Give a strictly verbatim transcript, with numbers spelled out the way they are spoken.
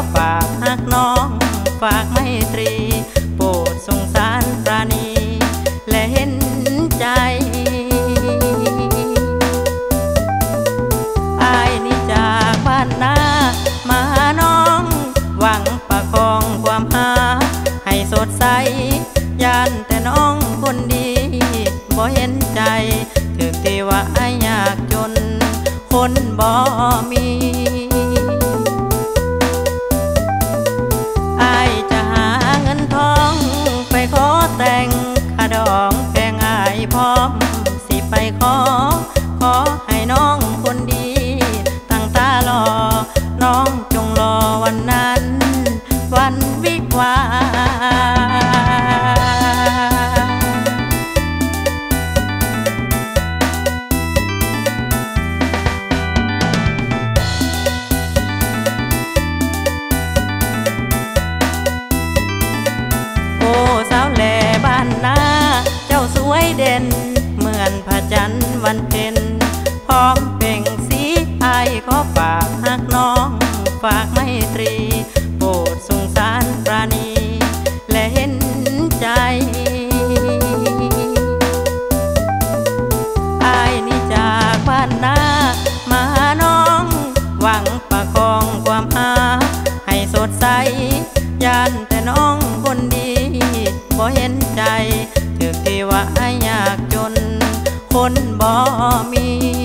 ฝากฮักน้องฝากไมตรีโปรดสงสารปราณีและเห็นใจอายนี่จากบ้านนามาหาน้องหวังประคองความหาให้สดใสย่านแต่น้องคนดีบ่เห็นใจถึงที่ว่าอายยากจนคนบ่มีอายจะหาเงินทองไปขอแต่งขาดองแพงอายพร้อมสิไปขอขอให้น้องคนดีตั้งตารอน้องจงรอวันนั้นวันวิวาสาวแหล่บ้านนาเจ้าสวยเด่นเหมือนพระจันทร์วันเพ็ญพร้อมเป่งสีอายขอฝากฮักน้องฝากไมตรีโปรดสงสารปราณีและเห็นใจอายนี่จากบ้านนามาหาน้องหวังประคองความหาให้สดใสย่านแต่น้องคนดีบ่เห็นใจถึงที่ว่าอายยากจนคนบ่มี